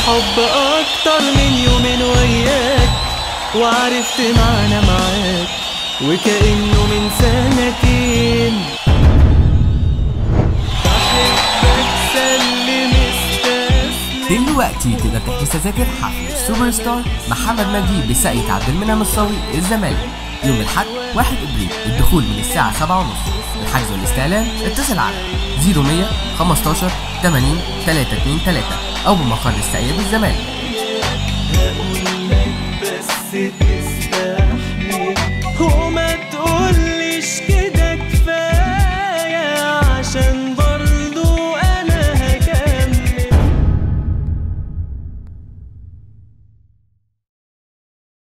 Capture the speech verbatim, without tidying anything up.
الحب اكتر من يومين وياك، وعرفت معنى معاك وكأنه من سنتين. بحبك سلم استسلم. دلوقتي تقدر تحجز تذاكر حفل السوبر ستار محمد مجدي بساقية عبد المنعم الصاوي الزمالك يوم الأحد واحد ابريل، الدخول من الساعة سبعة ونص. الحجز والاستعلام اتصل على صفر مية خمستاشر تمانين تلاتة اتنين تلاتة أو بمقر الساقية بالزمالك.